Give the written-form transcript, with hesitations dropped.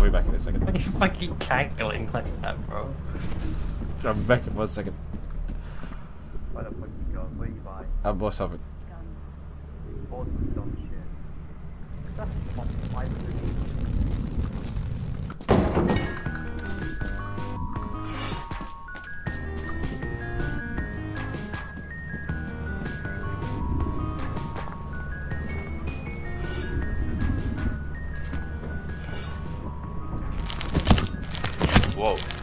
be back in a second. Why are you fucking cackling like that, bro? I'll be back in 1 second. Where the fuck you go? Where you buy? I bought something. Bought some dumb shit. That's not 500. Whoa.